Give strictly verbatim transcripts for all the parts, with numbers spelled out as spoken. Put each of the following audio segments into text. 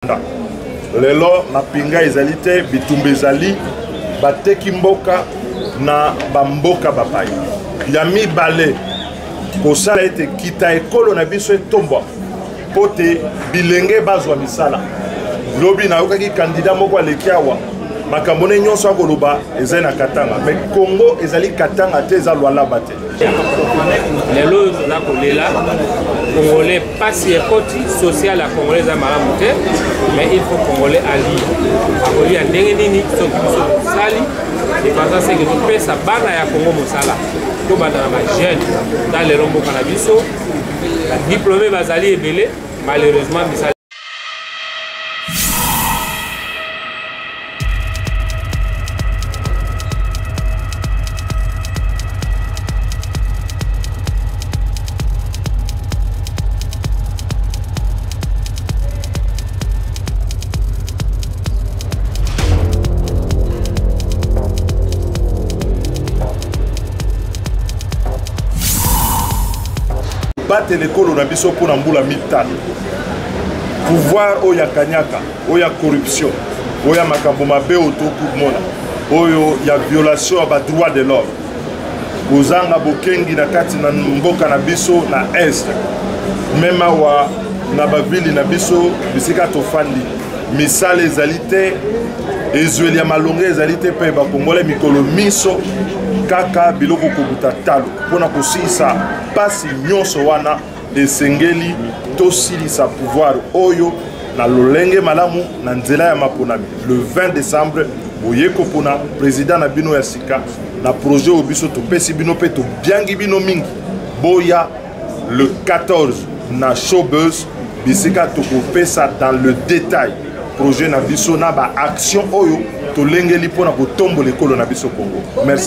Lelo na pinga ezali te bitumba ezali bateki mboka na bamboka bapai ya mibale kosala ete kita ekolo na biso etombwa po te bilenge bazwa misala lobi nayokaki kandida moko aleki awa makambo ne nyonso akoloba ezali na katanga mais Congo ezali katanga te eza lwalaba te lelo toza kolela congolais pasi ekoti social ya congolais eza malamu te mais il faut congolais alia akolia ndenge nini soki biso tosali epanza seke topesa bana ya Congo mosala tobanda na bajeune ta lelo mboka na biso badiplome bazali ebele malheureusement misala battre l'école na biso pour mbula mitano pouvoir oya kanyaka oya corruption oya makambo mabe oto kumona oyo ya violation ya ba droit de l'homme kozanga bokengi na kati na mboka na biso na est mema wa na bavili na biso bisika tofandi misala ezali te ezweli ya malonge ezali te pe bakongole mikolo miso kaka biloko kobuta talo pona kosisa pasi nyonso wana esengeli tosilisa pouvoir oyo na lolenge malamu na nzela ya maponami le vingt décembre boye kopona président na bino ya sika na projet obiso topesi bino pe to biangi bino mingi boya le quatorze na showbuzz bisika tokopesa dans le détail projet na biso na ba action oyo to lengeli pona ko tombo l'école na biso Congo. Merci.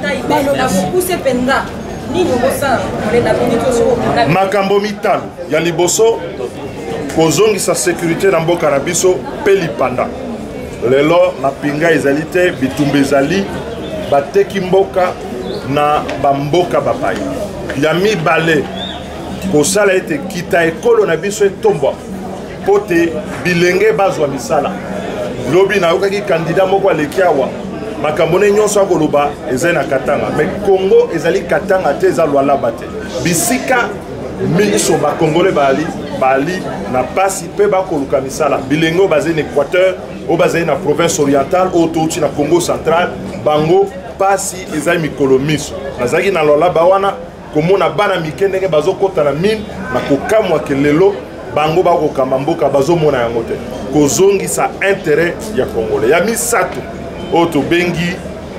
Makambo mitano ya liboso kozongisa sécurité na mboka na biso pe lipanda lelo na pinga ezali te bitumba ezali bateki mboka na bamboka bapai ya mibale kosala ete kita ekolo na biso etombwa po te bilenge bazwa misala lobi nayokaki kandida moko aleki awa makambo ne nyonso akoloba ezali na katanga mais Congo ezali katanga te eza lwalaba te bisika miso bakongole bali bali na pasi pe bakoluka misala bilenge oyo bazali na Équateur oyo bazali na province orientale oyo touti na Congo central bango pasi ezali mikolo miso nazalaki na lwalaba wana komona bana mike ndenge bazokota na mine na kokamwake lelo bango bakokamba mboka bazomona yango te kozongisa intérêt ya congolais ya misato oyo tobengi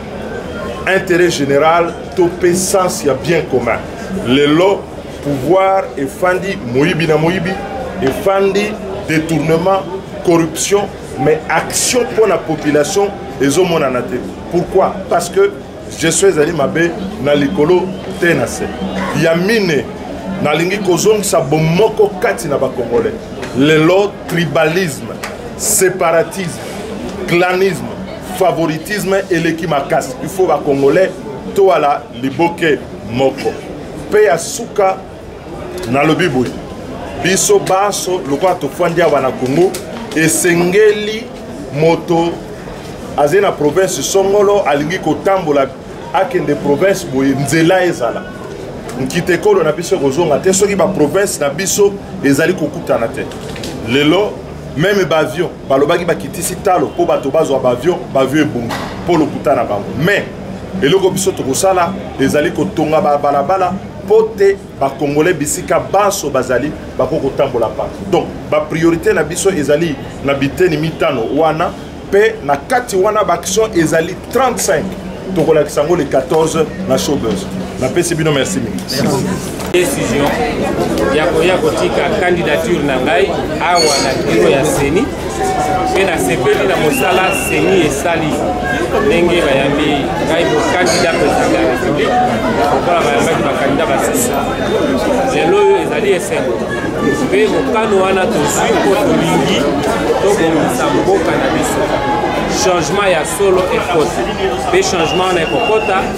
intérêt général to pe sens ya bien commun lelo pouvoir efandi moyibi na moyibi efandi détournement corruption mais action pour la population ezomonana te pourquoi parce que je suis allé mabe na likolo te na se ya mine nalingi kozongisa bomoko kati na bakongolais lelo tribalisme séparatisme clanisme favoritisme eleki makasi il faut bakongolais to ala liboke moko pe ya suka na lobi boye biso baso lokola tofandi awa na Congo esengeli moto azali na province songolo alingi kotambola akende province boye nzela ezala nkite ekolo na biso kozonga te soki baprovince na biso ezali kokutana te lelo meme baavion balobaki bakitisi talo mpo bato bazwa baavion baavion ebongi mpo lokutana bango mais eloko biso tokosala ezali kotonga babalabala mpo te bakongolais bisika baso bazali bakokotambola paka donc bapriorité na biso ezali na biteni mitano wana mpe na kati wana baaction ezali trente-cinq tokolakisa yango le quatorze na showbuzz napesi bino merci mingi décision ya koya kotika candidature na ngai awa na biro ya seni mpe nasepeli na mosala seni esali ndenge bayambi ngai bokandidat président ya république lokola bayambaki bakandida basusu lelo oyo ezali esengo mpe mokano wana tozwi mpo tolingi tobongisa mboka na biso changement ya solo ekota mpe changement wana ekokota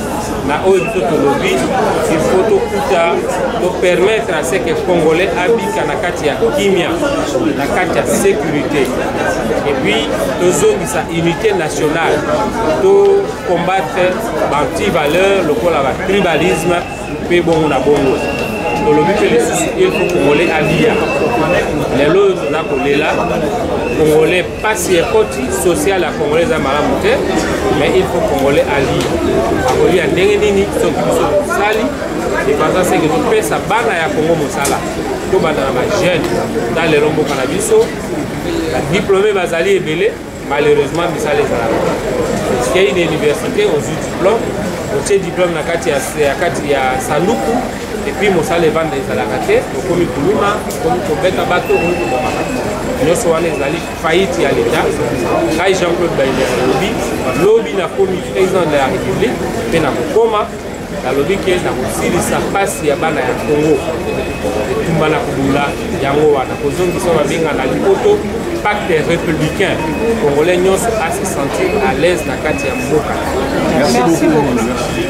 na oyo biso tolobi il faut tokuta topermettre à ce que congolais abika na kati ya kimia na kati ya sécurité et puis tozongisa unité nationale to combattre banti valeur lokola ba tribalisme pe bongo na bongo tolobi pe lisusu il faut congolais alia lelo oyo toza kolela congolais pasi ekoti social ya congolais eza malamu te mais il faut congolais alia akolia ndenge nini soki biso tosali epanza seke topesa bana ya kongo mosala tobanda na bajeune ta lelo mboka na biso badiplôme bazali ebele malheureusement misala ezalaka kei na université ozwi diplôme otie diplôme na kati ya kati ya sanduku epuis mosala evanda ezalaka te okomi kuluma okomi kobeta bato okomi kobomaka nyonso wana ezali faillite ya leta ngai Jean Claude Bailey alobi lobi nakomi président de la république mpe nakokoma nalobi ke nakosilisa mpasi ya bana ya Congo etumba na kobula yango wana kozongisa babenga na lipoto pacte républicain congolais nyonso ase sentir à l'aise na kati ya mboka. Merci beaucoup.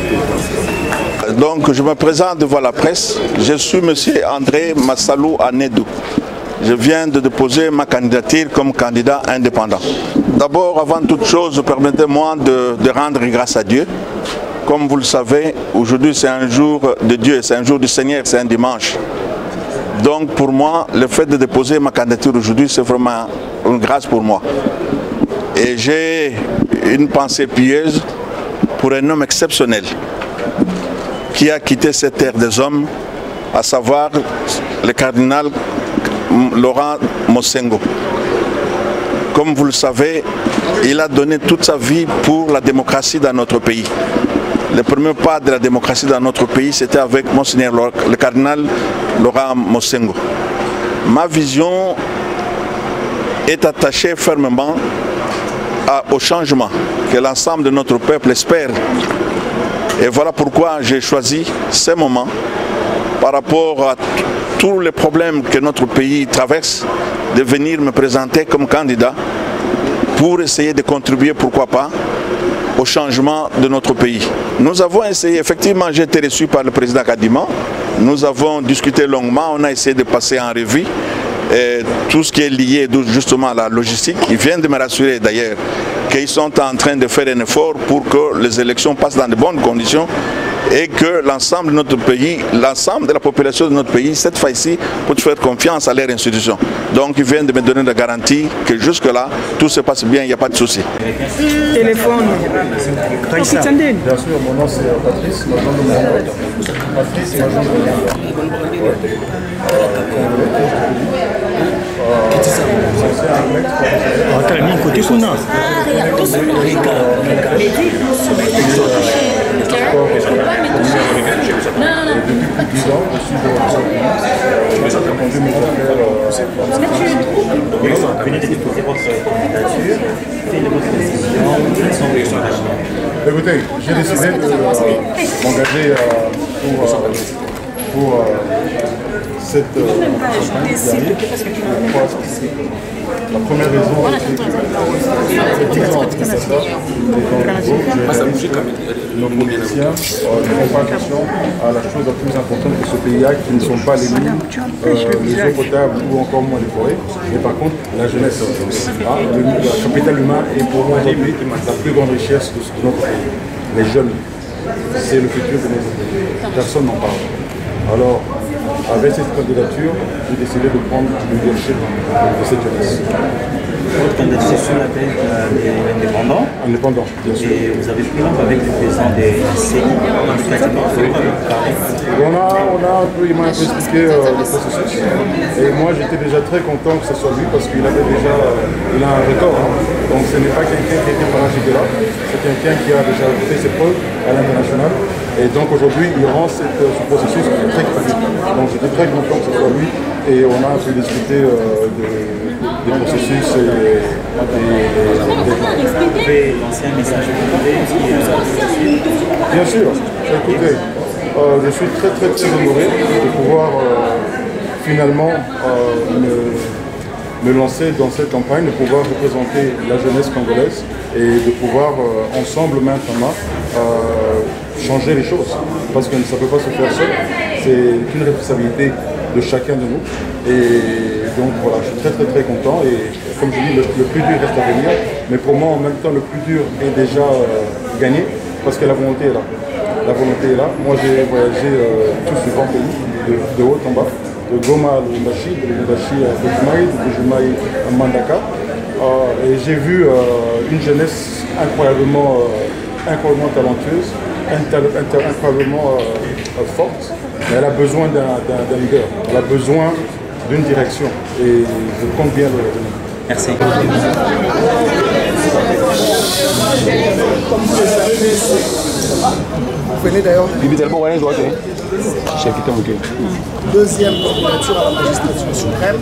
Donc je me présente devant la presse, je suis M. André Massalou Anedou. Je viens de déposer ma candidature comme candidat indépendant. D'abord, avant toute chose, permettez-moi de, de rendre grâce à Dieu. Comme vous le savez, aujourd'hui c'est un jour de Dieu, c'est un jour du Seigneur, c'est un dimanche. Donc pour moi, le fait de déposer ma candidature aujourd'hui, c'est vraiment une grâce pour moi. Et j'ai une pensée pieuse pour un homme exceptionnel qui a quitté cette terre des hommes, à savoir le cardinal Laurent Mosengo. Comme vous le savez, il a donné toute sa vie pour la démocratie dans notre pays. Le premier pas de la démocratie dans notre pays, c'était avec Monseigneur le cardinal Laurent Mosengo. Ma vision est attachée fermement à, au changement que l'ensemble de notre peuple espère. Et voilà pourquoi j'ai choisi ce moment par rapport à tous les problèmes que notre pays traverse, de venir me présenter comme candidat pour essayer de contribuer, pourquoi pas, au changement de notre pays. Nous avons essayé, effectivement, j'ai été reçu par le président Kadima, nous avons discuté longuement, on a essayé de passer en revue et tout ce qui est lié justement à la logistique. Ils viennent de me rassurer d'ailleurs qu'ils sont en train de faire un effort pour que les élections passent dans de bonnes conditions et que l'ensemble de notre pays, l'ensemble de la population de notre pays, cette fois-ci, peut faire confiance à leurs institutions. Donc ils viennent de me donner la garantie que jusque-là, tout se passe bien, il n'y a pas de souci. Téléphone. Bien sûr, mon nom c'est Patrice, Patrice, côté son nom. Écoutez, j'ai décidé de m'engager pour, pour cette campagne qui arrive. La première raison, c'est que nos politiciens ne font pas attention à la chose la plus importante de ce pays-là, qui ne sont pas les mines, euh, les eaux potables ou encore moins les forêts, mais par contre la jeunesse. Ah, le, le capital humain est pour moi aujourd'hui la plus grande richesse de notre pays. Les jeunes, c'est le futur de notre pays. Personne n'en parle. Alors, avec cette candidature, j'ai décidé de prendre le leadership de cette jeunesse. Votre candidature sur la tête des indépendants. Indépendant, bien sûr. Et vous avez pris avec le président des C I. On a, on a un peu, il m'a un peu expliqué euh, le processus. Et moi, j'étais déjà très content que ce soit lui parce qu'il avait déjà euh, il a un record. Hein. Donc ce n'est pas quelqu'un qui était parachute là. C'est quelqu'un qui a déjà fait ses preuves à l'international. Et donc aujourd'hui, il rend cette, ce processus très crédible. Donc j'étais très content que ce soit lui. Et on a un peu discuté euh, de, des processus et des... Vous pouvez lancer un message au Bien sûr. Écoutez, euh, je suis très très très honoré de pouvoir euh, finalement euh, me, me lancer dans cette campagne, de pouvoir représenter la jeunesse congolaise et de pouvoir euh, ensemble, main dans main, euh, changer les choses. Parce que ça ne peut pas se faire seul. C'est une responsabilité de chacun de nous. Et donc voilà, je suis très très très content. Et comme je dis, le, le plus dur reste à venir. Mais pour moi, en même temps, le plus dur est déjà euh, gagné. Parce que la volonté est là. La volonté est là. Moi, j'ai voyagé euh, tous ces grands pays, de, de haut en bas. De Goma à Lubumbashi, de Lubumbashi à Bujumaï, de Bujumaï à Mandaka. Euh, et j'ai vu euh, une jeunesse incroyablement, euh, incroyablement talentueuse, inter, inter, incroyablement euh, forte. Mais elle a besoin d'un leader, elle a besoin d'une direction. Et je compte bien le retenir. Merci. Vous venez d'ailleurs deuxième candidature à la magistrature suprême.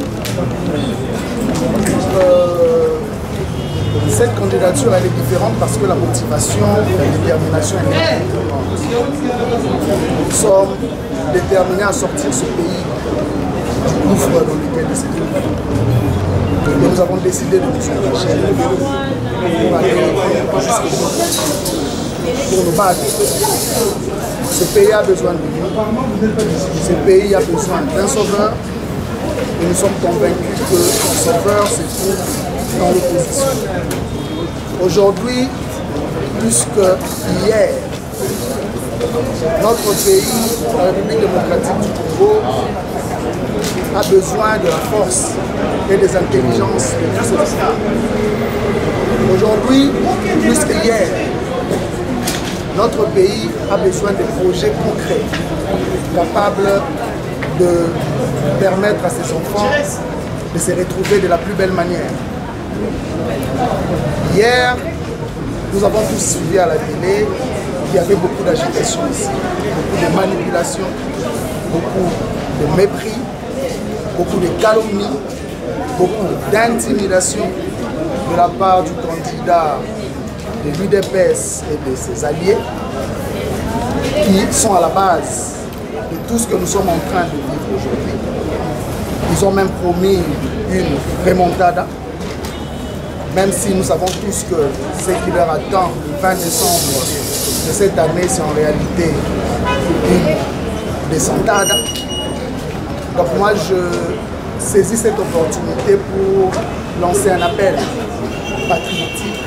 Euh, cette candidature elle est différente parce que la motivation, la détermination est différente. Nous sommes déterminés à sortir ce pays du gouffre dans lequel il s'est trouvé. Et nous avons décidé de nous engager pour aller jusqu'au bout, pour nous battre. Ce pays a besoin de nous. Ce pays a besoin d'un sauveur. Et nous sommes convaincus que le sauveur se trouve dans l'opposition. Aujourd'hui, plus que hier, notre pays, la République démocratique du Congo, a besoin de la force et des intelligences de tous ces États. Aujourd'hui, plus qu'hier, notre pays a besoin de projets concrets, capables de permettre à ses enfants de se retrouver de la plus belle manière. Hier, nous avons tous suivi à la télé, il y avait beaucoup d'agitation ici, beaucoup de manipulation, beaucoup de mépris, beaucoup de calomnie, beaucoup d'intimidation de la part du candidat de l'U D P S et de ses alliés qui sont à la base de tout ce que nous sommes en train de vivre aujourd'hui. Ils ont même promis une remontada, même si nous savons tous que ce qui leur attend le vingt décembre de cette année, c'est en réalité une descendade. Donc moi, je saisis cette opportunité pour lancer un appel patriotique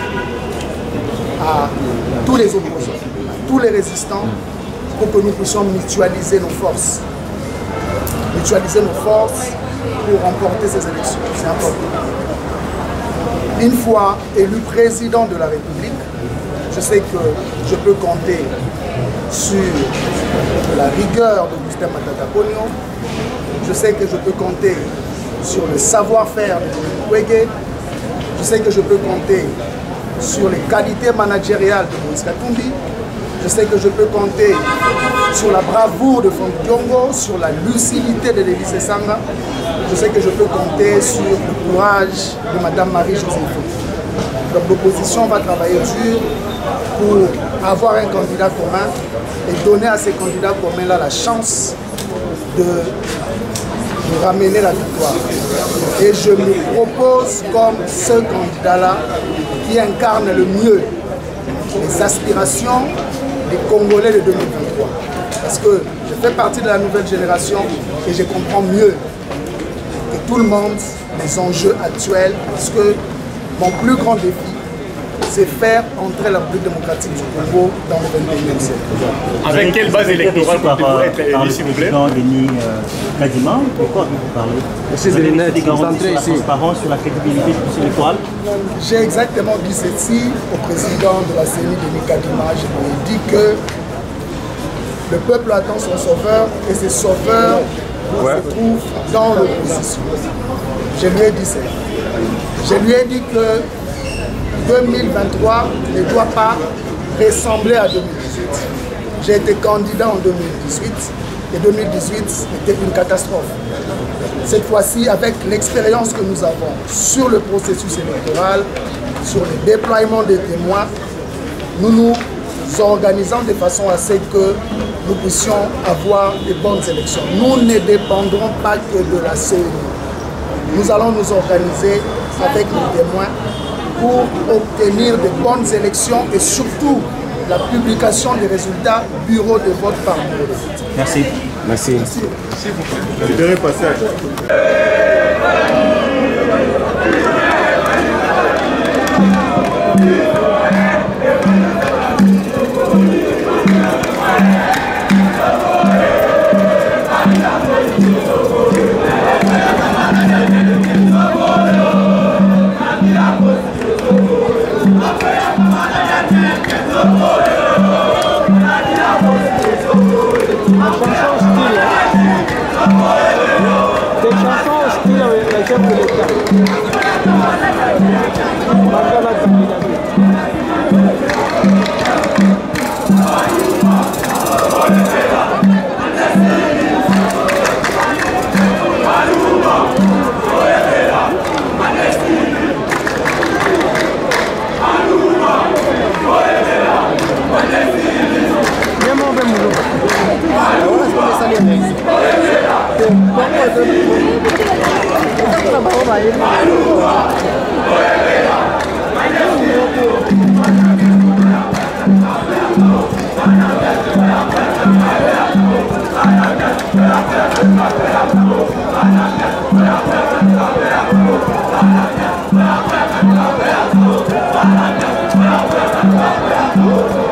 à tous les opposants, à tous les résistants, pour que nous puissions mutualiser nos forces. Mutualiser nos forces pour remporter ces élections. C'est important. Une fois élu président de la République, je sais que je peux compter sur la rigueur de Augustin Matata Ponyo. Je sais que je peux compter sur le savoir-faire de Kwege. Je sais que je peux compter sur les qualités managériales de Moïse Katumbi. Je sais que je peux compter sur la bravoure de Franck Diongo, sur la lucidité de Lévis Sanga. Je sais que je peux compter sur le courage de Madame Marie-Joséphine. Donc l'opposition va travailler dur pour avoir un candidat commun et donner à ces candidats communs-là la chance de, de ramener la victoire. Et je me propose comme ce candidat-là qui incarne le mieux les aspirations des Congolais de deux mille vingt-trois. Parce que je fais partie de la nouvelle génération et je comprends mieux que tout le monde les enjeux actuels, parce que mon plus grand défi, c'est faire entrer la République démocratique du Congo dans le vingt et unième siècle. Avec quelle base électorale comptez-vous être élu, s'il vous plaît? Denis Kadima, pourquoi vous parlez? Monsieur Zélinet, vous entrez ici. Transparence sur la crédibilité du processus électoral. J'ai exactement dit ceci au président de la C E N I, Denis Kadima. Je lui ai dit que le peuple attend son sauveur et ce sauveur ouais. se trouve dans l'opposition. Je lui ai dit ça. Je lui ai dit que deux mille vingt-trois ne doit pas ressembler à deux mille dix-huit. J'ai été candidat en deux mille dix-huit et deux mille dix-huit était une catastrophe. Cette fois-ci, avec l'expérience que nous avons sur le processus électoral, sur le déploiement des témoins, nous nous organisons de façon à ce que nous puissions avoir de bonnes élections. Nous ne dépendrons pas que de la C E N I. Nous allons nous organiser avec nos témoins pour obtenir de bonnes élections et surtout la publication des résultats bureau de vote par bureau de vote. Merci. Merci. Merci. Libéré passage. Des chansons au style avec les chefs de l'État. Malgré la candidature. Thank you.